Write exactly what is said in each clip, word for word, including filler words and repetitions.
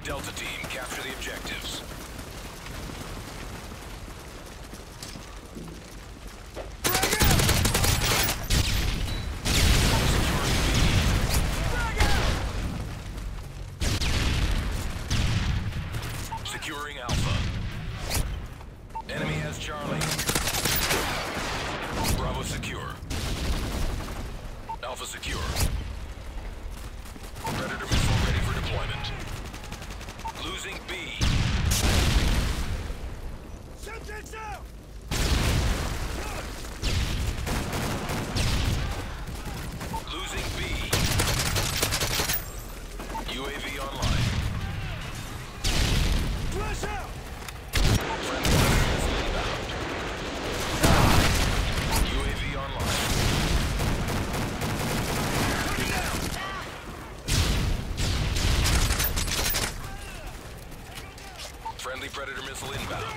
Delta team, capture the objectives. Securing Alpha. Enemy has Charlie. Bravo secure. Alpha secure. Predator missile ready for deployment. Losing B. Subjects out! Losing B. U A V online. Flash out! Friendly missile inbound. U A V online. Friendly Predator missile inbound.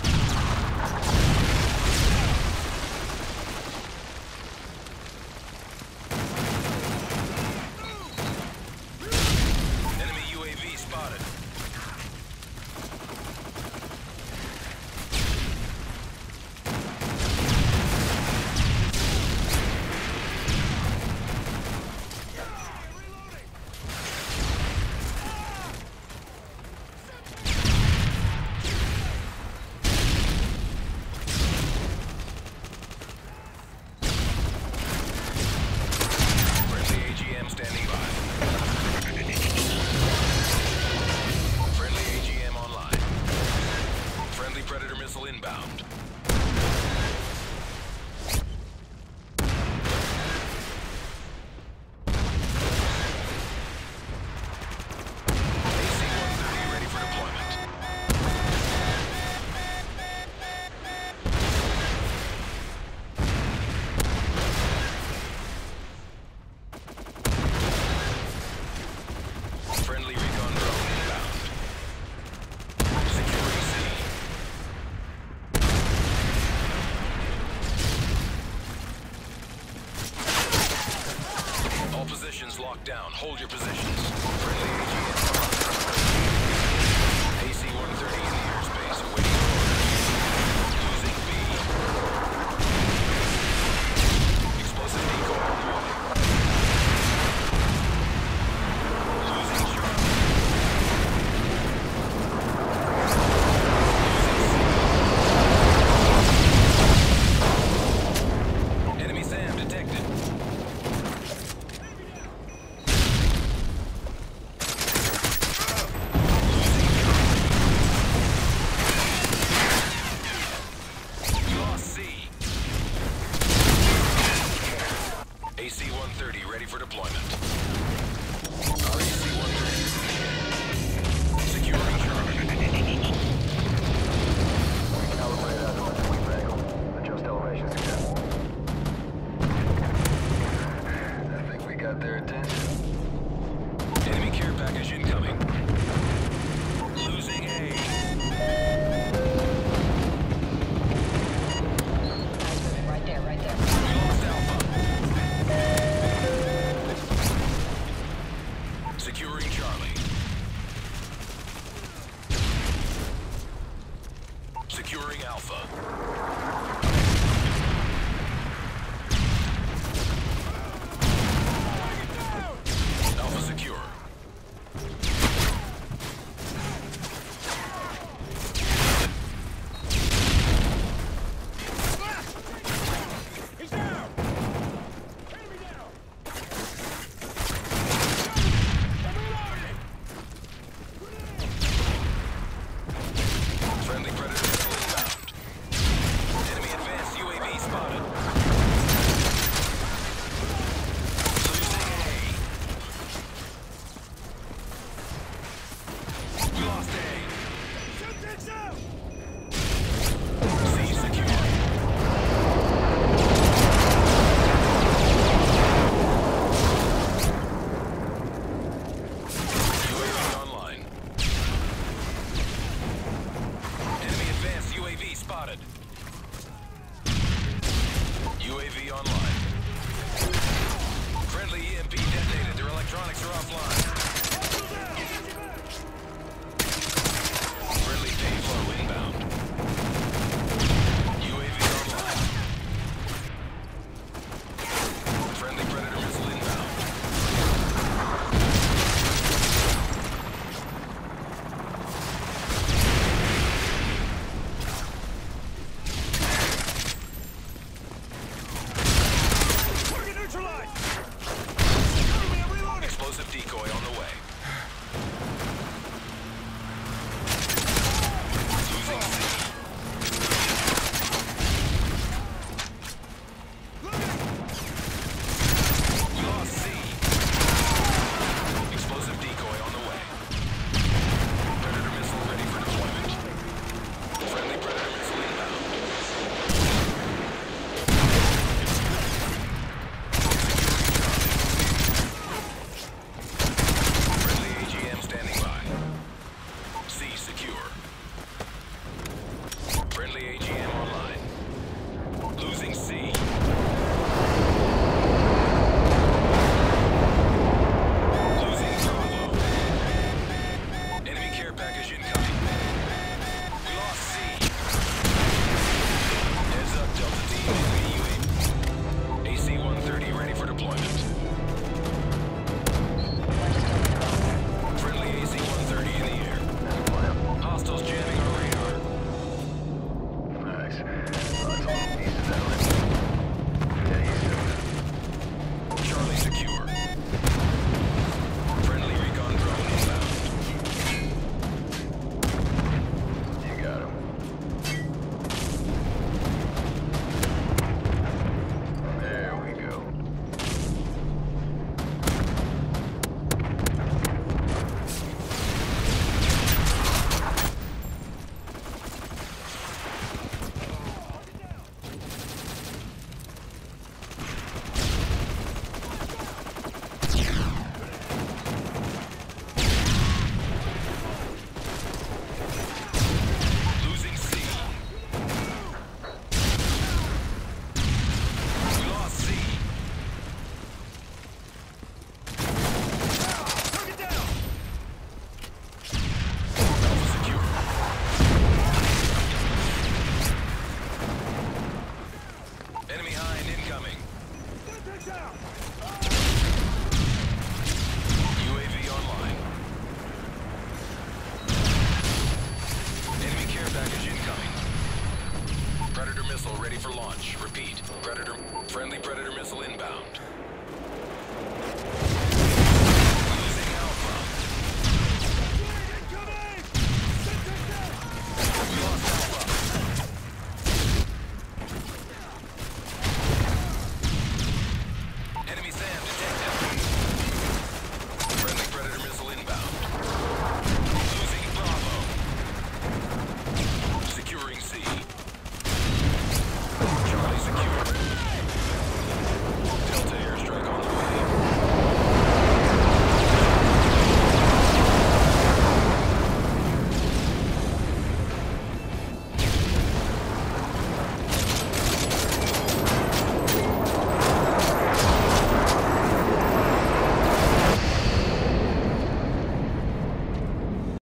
Enemy U A V spotted. Standing by. Friendly A G M online. Friendly Predator missile inbound. A C one thirty ready for deployment. Friendly recon drone inbound. Securing C. All positions locked down. Hold your positions. Friendly A G M. A C one thirty in the airspace, awaiting orders. Losing B. Explosive decoy online. Losing Charlie. Enemy SAM detected. We lost C. A C one thirty ready for deployment. Our A C one thirty is in the air. Securing Charlie. Calibrate out of the wing angle. Adjust elevations again. I think we got their attention. Enemy care package incoming. Losing A. Right there, right there. We lost Alpha. Securing Charlie. Securing Alpha. Alpha secure. He's down! Enemy down! I'm reloading! Friendly Predator missile inbound. Enemy advanced U A V spotted. Losing A. We lost A. Subjects out! C secure. U A V online. Enemy advanced U A V spotted. U A V online. Friendly E M P detonated. Their electronics are offline. ready for launch. Repeat. Predator. Friendly Predator missile inbound.